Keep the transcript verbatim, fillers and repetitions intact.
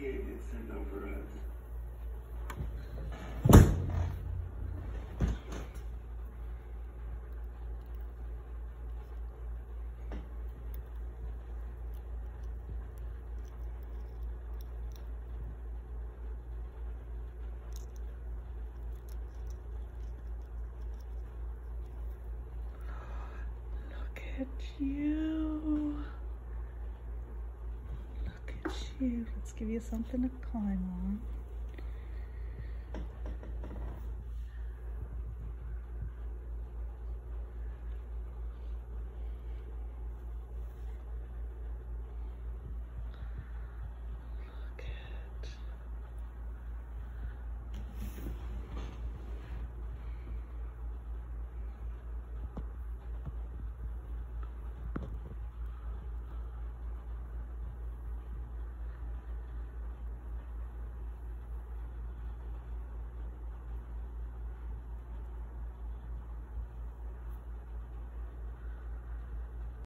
aliens sent over us. Look at you. Look at you. Let's give you something to climb on.